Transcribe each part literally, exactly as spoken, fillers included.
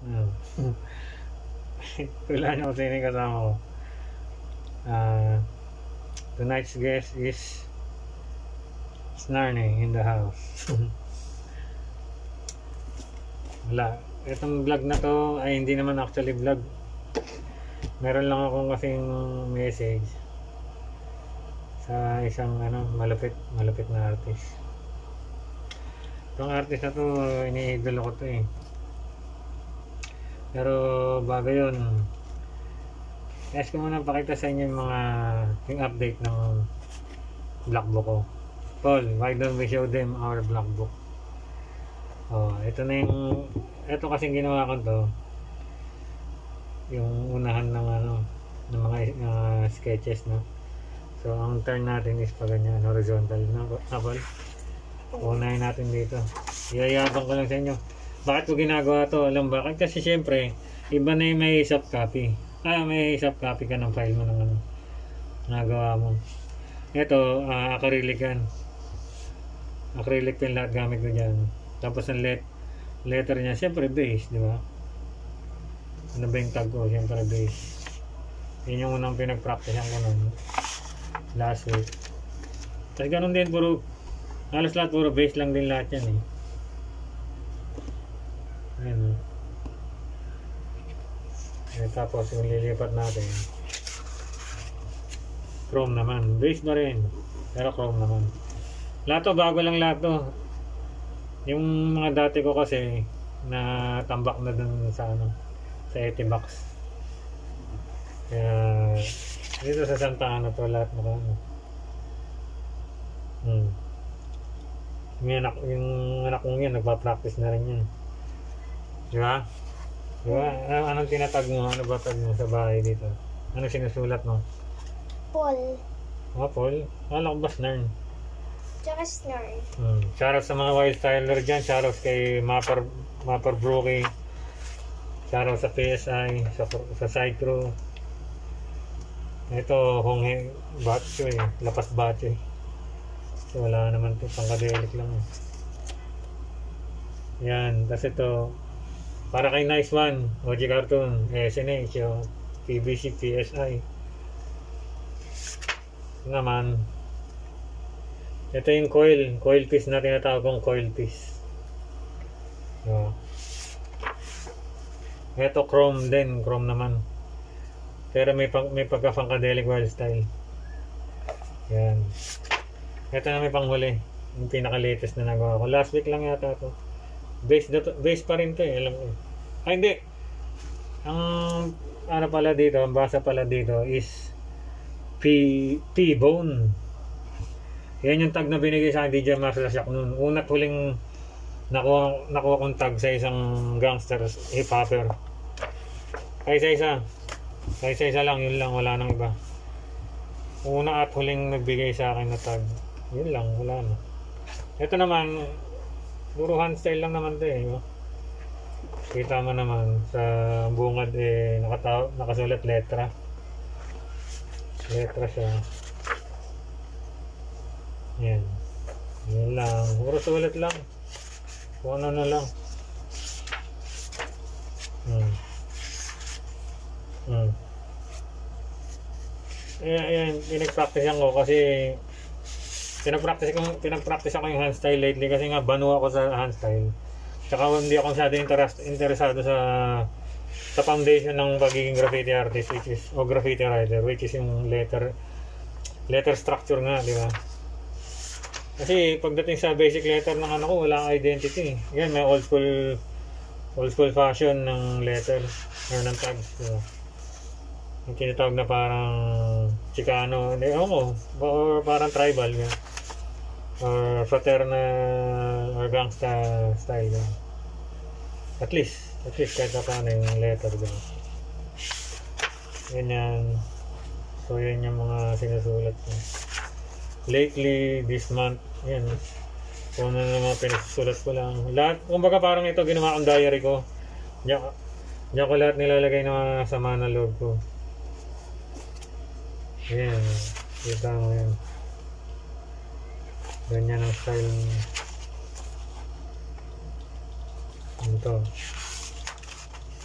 Uh, wala nyo kasi yung kasama ko. Uh, tonight's guest is Snarny in the house. Wala. Itong vlog na to ay hindi naman actually vlog. Meron lang akong kasing message sa isang ano malupit malupit na artist. Itong artist na to, iniidolo ko to eh. Pero bago yun, guys, ko muna pakita sa inyo yung mga yung update ng black book ko. Paul, why don't we show them our black book? Oh, ito na yung ito kasing ginawa ko to, yung unahan ng ano ng mga uh, sketches, no. So ang turn natin is pa ganyan, horizontal na Paul. Unahin natin dito. Iyayabang ko lang sa inyo. Bakit ko ginagawa to? Alam bakit? Kasi syempre iba na yung may soft copy. Ah, may soft copy ka ng file mo ng ano nagawa mo. Ito, uh, acrylic yan. Acrylic pen lahat gamit ko dyan. Tapos ang let letter niya, syempre base, di ba? Ano ba yung tag ko? Syempre base. Yun yung unang pinag-practicean ko nun last week. Tapos ganun din, puro halos lahat puro base lang din lahat yan eh. Ayan o. Eh, tapos yung lilipat natin, chrome naman. Base na rin, pero chrome naman. Lahat to, bago lang lahat to. Yung mga dati ko kasi na tambak na dun sa ano, sa Etimax. Kaya dito sa Santa Ana to lahat na ano. Hmm. Yung anak, yung anak kong yan nagpa-practice na rin yan. Di ba? Di ba? Ano, anong tinatag mo? Ano ba tag mo sa bahay dito? Ano sinusulat mo? Paul. Oh, Paul? Alam ko ba Snarn? Tsaka Snarn. Hmm. Shoutout sa mga wild styler dyan. Shoutout kay Mapper, Mapper Brookie. Shoutout sa P S I, sa, sa side crew. Ito, Honghe Batcho eh. Lapas Batcho eh. So, wala naman ito. Pangkadelik lang eh. Yan. Tapos ito, para kay Nice One, O G Cartoon, S N H, P B C, P S I. Ito naman, ito yung coil, coil piece na tinatawag kong coil piece. Oh. Ito chrome din, chrome naman. Pero may, pag, may pagka-funkadelic wild style. Yan. Ito na may panghuli, yung pinaka-latest na nagawa ko. Last week lang yata ito. Base, dito, base pa rin ito eh, alam ko. Ay hindi. Ang ano pala dito, ang basa pala dito is P, P-Bone. Yan yung tag na binigay sa akin D J Master Shock noon. Una huling nakuha, nakuha kong tag sa isang gangster hip-hopper. Kaya isa-isa. Kaya isa-isa lang, yun lang, wala nang iba. Una at huling nagbigay sa akin na tag. Yun lang, wala na. Ito naman, puro hand style lang naman ito eh. Kita mo naman sa bungad eh, nakataw, nakasulat letra. Letra siya. Yan. Yan lang. Puro sulat lang. Kung ano na lang. Hmm. Hmm. Eh, ayan, pinag-practice ko kasi pinag-practice ko, pinag-practice ako yung hand style lately kasi nga banu ako sa hand style. Tsaka hindi ako masyado interes, interesado sa sa foundation ng pagiging graffiti artist, which is o graffiti writer, which is yung letter letter structure nga, di ba? Kasi pagdating sa basic letter ng ano ko, wala akong identity. Yan, may old school old school fashion ng letter or ng tags, di ba? Yung tinatawag na parang Chicano, hindi ako, or parang tribal, yan. Or fraternal or gangsta style, yan. At least, at least kahit paano yung letter, di ba? Yan yan. So yan yung mga sinusulat ko. Lately, this month, yan. Kung ano na mga pinasusulat ko lang. Lahat, kumbaga parang ito ginawa kong diary ko. Diyan, diyan ko lahat nilalagay na mga sama na loob ko. Yan. Kita mo yan. Ganyan ang style. Ito.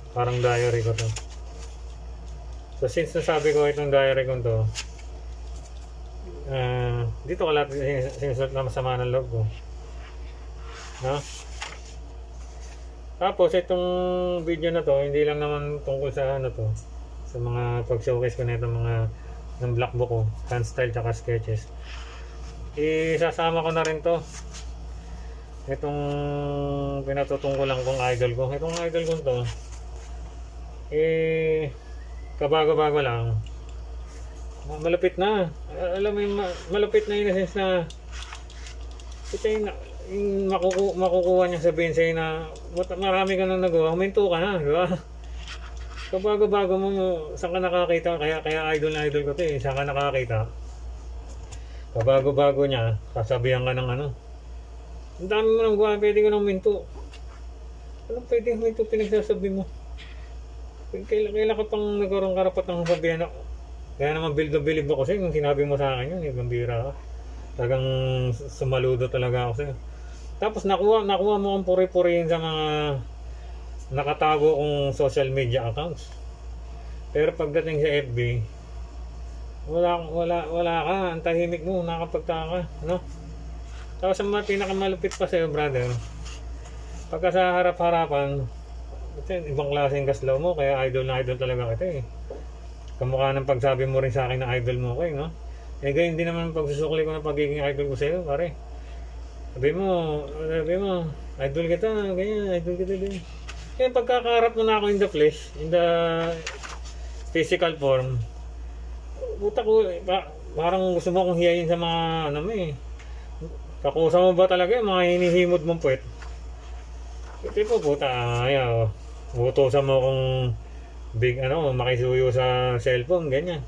Parang diary ko to. So since nasabi ko itong diary ko to, uh, dito ko lahat sinusulat na masama ng loob ko. No? Tapos itong video na to, hindi lang naman tungkol sa ano to, sa mga pag-showcase ko na itong mga ng black book ko, hand style tsaka sketches. Isasama ko na rin to, itong pinatutungkulan kong idol ko. Itong idol ko to, eh, kabago-bago lang. Malapit na. Alam mo yung malapit na in a sense na ito yung, yung makuku makukuha niya sabihin sa'yo na marami ka nang nagawa, huminto ka na, di ba? Kabago-bago mo, saan ka nakakita? Kaya, kaya idol na idol ko ito eh, saan ka nakakita? Kabago-bago niya, sasabihan ka ng ano, ang dami mo nang gawa, pwede ka nang huminto. Anong pwede huminto pinagsasabi mo? Kailan, kailan ka pang nagkaroon karapat ng sabihan ako? Kaya naman build na believe ako sa'yo, yung sinabi mo sa akin yun, eh, gambira ka. Talagang sumaludo talaga ako sa'yo. Tapos nakuha, nakuha mo kong puri-purihin sa mga nakatago kong social media accounts. Pero pagdating sa F B, wala, wala, wala ka, ang tahimik mo, nakapagtaka, no? Tapos ang mga pinakamalupit pa sa'yo, brother, pagka sa harap-harapan, ibang klaseng kaslaw mo, kaya idol na idol talaga kita eh. Kamukha ng pagsabi mo rin sa akin na idol mo ko eh, no? Eh gayon din naman pagsusukli ko na pagiging idol ko sa'yo, pare. Sabi mo, sabi mo, idol kita, ganyan, idol kita din. Kaya pagkakaharap mo na ako in the flesh, in the physical form, buta ko, pa, parang gusto mo akong hiyayin sa mga, ano mo eh. Kakusa mo ba talaga yung mga hinihimod mong puwet? Ito po, puta, ayaw. Butusan mo kung big, ano, makisuyo sa cellphone, ganyan.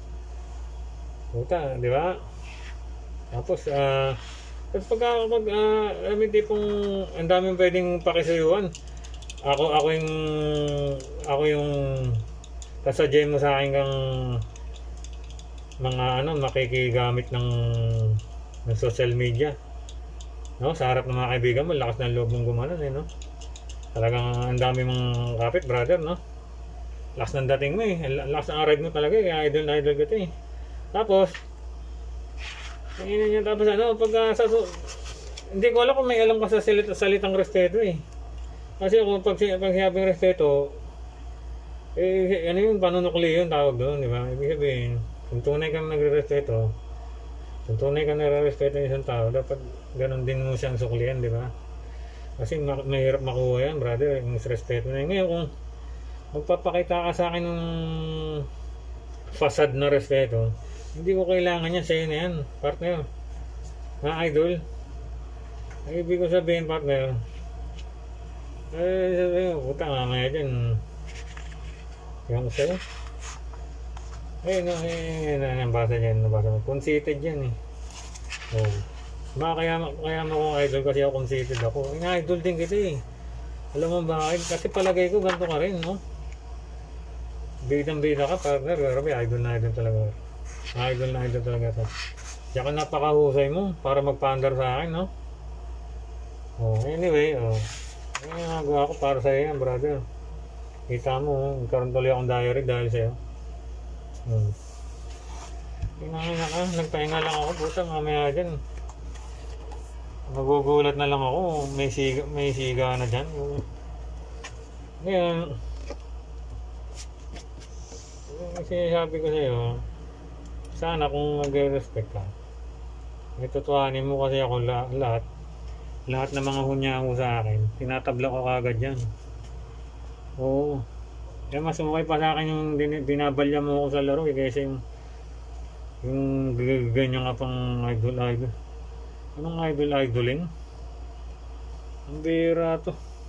Puta, di ba? Tapos, ah, uh, pagka, pag, ah, uh, alam tipong, ang daming pwedeng pakisuyuan. Ako, ako yung, ako yung, kasadya mo sa akin kang, mga, ano, makikigamit ng, ng social media. No, sa harap ng mga kaibigan mo, lakas ng loob mong gumanon, eh, no? Talagang ang dami mong kapit, brother, no? Lakas ng dating mo, eh. Lakas ng ride mo talaga, eh. Idol na idol kita, eh. Tapos, tingnan niya, tapos ano, pag, uh, sa, hindi ko alam kung may alam ka sa salita, salitang respeto, eh. Kasi kung pag, pag sinabing respeto, eh, ano yung panunukli yun, tawag doon, di ba? Ibig sabihin, kung tunay kang nagre-respeto, kung tunay kang nagre-respeto ng isang tao, dapat ganun din mo siyang suklian, di ba? Kasi ma mahirap makuha yan, brother, yung respeto na yun. Ngayon, kung magpapakita ka sa akin ng facade na respeto, hindi ko kailangan yan, sa'yo na yan, partner. Ha, idol? Ay, ibig ko sabihin, partner, eh, sabihin, puta, mamaya dyan, yung sa'yo. Eh, no, eh, nabasa dyan, nabasa mo. Conceited yan, eh. Oh. Baka kaya, kaya mo kong idol kasi ako conceited ako. Eh, idol din kita, eh. Alam mo bakit? Kasi palagay ko, ganito ka rin, no? Bidang-bida ka, partner. Pero idol na idol talaga. Idol na idol talaga ito. Diyan ka napakahusay mo para magpaandar sa akin, no? Oh, anyway, oh. Ano yung nagawa ko para sa'yo yan, brother. Kita mo, nagkaroon tuloy akong diary dahil sa'yo. Hmm. Pinangin na ka, nagpahinga lang ako, puta, mamaya dyan. Nagugulat na lang ako, may siga, may siga na dyan. Ngayon, yung sinasabi ko sa'yo, sana kung mag-respect ka, may tutuhanin mo kasi ako lahat. Lahat ng mga hunya ko sa akin, tinatabla ko kagad yan. Oo. Kaya mas umukay pa sa akin yung binabalya mo ako sa laro eh, kasi yung yung ganyan nga pang idol idol. Anong idol idoling? Ang bira to.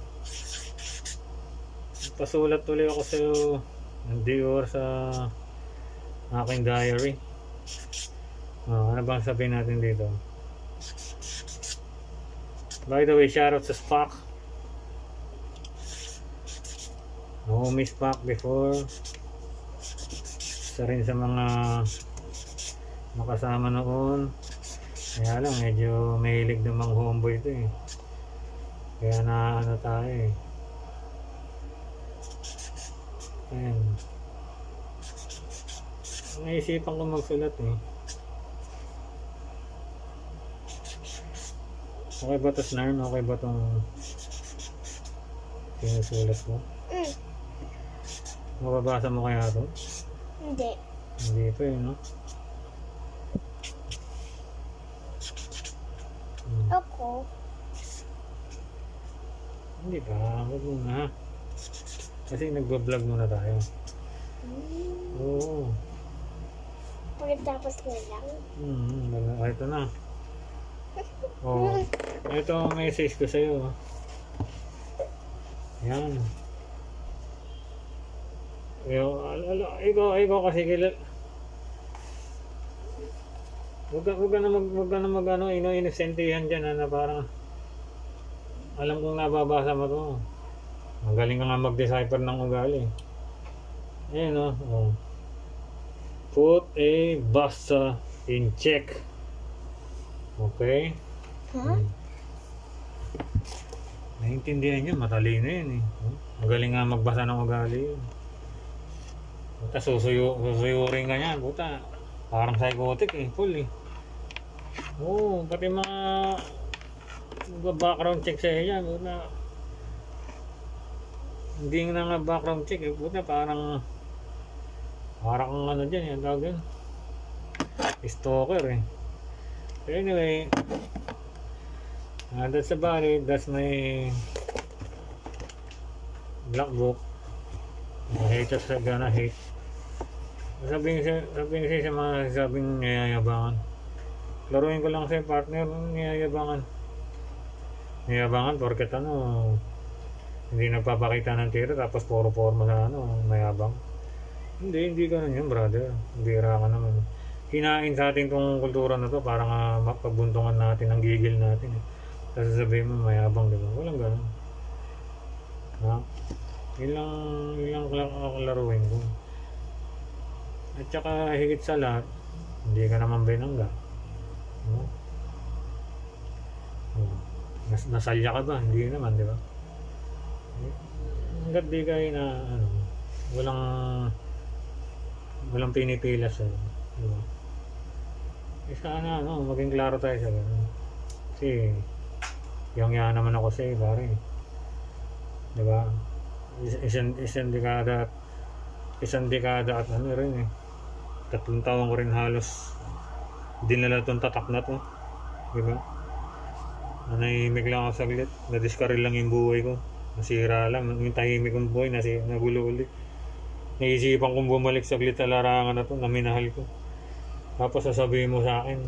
Pasulat tuloy ako sa hindi or sa aking diary. Oh, ano bang sabihin natin dito? By the way, shoutout sa Spock. No, miss Spock before. Isa rin sa mga makasama noon. Kaya lang, medyo mahilig namang homeboy ito eh. Kaya na ano tayo eh. Ayan. Naisipan ko magsulat eh. Okay ba ito, Snarn? Okay ba itong sinusulat mo? Mm. Mababasa mo kaya ito? Hindi. Hindi pa eh, no? Hmm. Ako. Hindi pa, huwag muna. Kasi nagbablog muna tayo. Mm. Oo. Pagkatapos na lang. Hmm, ah, ito na. Oh, ito ang message ko sa'yo. Yan. Yung, alo, ikaw, ikaw kasi kilala. Huwag ka, huwag ka na mag, huwag ka na mag, ano, ino-inosentihan dyan, na parang, alam kong nababasa mo to. Magaling ka nga mag-decipher ng ugali. Ayan o. Oh. Put a basta in check. Okay? Huh? Hmm. Naiintindihan nyo, matalino yun eh. Oh. Magaling nga magbasa ng ugali yun. Buta, susuyo, susuyurin ka niya. Buta, parang psychotic eh. Full eh. Oo, oh, pati mga background check sa iya. Buta, hindi na nga background check eh. Buta, parang parang ano dyan, yung tawag yun, stalker eh. So anyway, uh, that's about it. That's my black book. The haters are gonna hate. Sabihin siya, sabihin siya sa mga sabing niyayabangan. Laruin ko lang sa partner, niyayabangan. Niyayabangan porket ano, hindi nagpapakita ng tira tapos puro forma sa ano, mayabang. Hindi, hindi ganun yun, brother. Bira ka naman. Hinain sa atin tong kultura na to para nga mapagbuntungan natin ang gigil natin eh. Tapos sabihin mo mayabang, diba? Walang ganun. Ha? Ilang ilang laruin ko. At saka higit sa lahat, hindi ka naman binangga. No? Oh. Nas nasalya ka ba? Hindi naman, di ba? Hanggat di kayo na ano, walang walang pinipila sa di ba? Eh sana ano, maging klaro tayo sa ganun. Kasi yung yan naman ako sa iba rin. Di ba? Isang, isang dekada isang dekada at ano rin eh. Tatlong taon ko rin halos dinala itong tatak na to. Di ba? Nanahimik lang ako saglit. Nadiskaril lang yung buhay ko. Nasira lang. Yung tahimik kong buhay, nasi, nagulo ulit. Naisipan kong bumalik saglit sa larangan na to na minahal ko. Tapos sasabihin mo sa akin,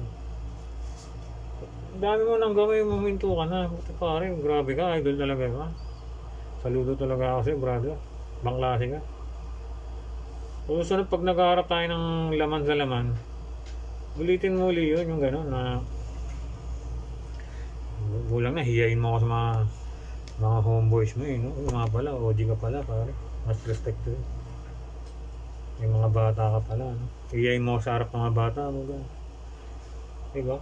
dami mo nang gawin, maminto ka na. Buti pa rin, grabe ka, idol talaga ka. Saludo talaga ako sa'yo, brother. Bangklase ka. Susunod pag naghaharap tayo ng laman sa laman, ulitin mo uli yun, yung gano'n na bulang na, hiyain mo ako sa mga mga homeboys mo eh, no? Yung mga pala, O G ka pala, pare. Mas respect to yun. Yung mga bata ka pala, no? Hiyain mo sa harap ng mga bata mo, gano'n. Diba?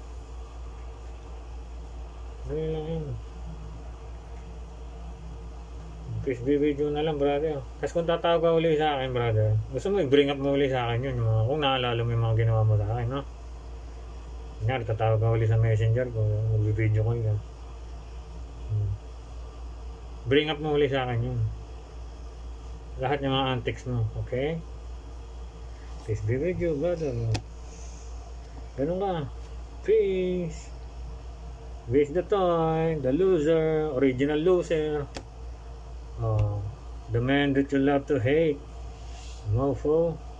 Dali lang yun. Please be video na lang, brother. Kasi kung tatawag ka uli sa akin, brother, gusto mo i-bring up mo uli sa akin yun, yung mga, kung naalala mo yung mga ginawa mo sa akin, no? Kanyari, tatawag ka uli sa messenger ko, mag-video ko yun. Hmm. Bring up mo uli sa akin yun. Lahat ng mga antics mo, okay? Please be video, brother. Ganun ka. Peace. Waste the toy, the loser, original loser. Oh, the man that you love to hate, mofo.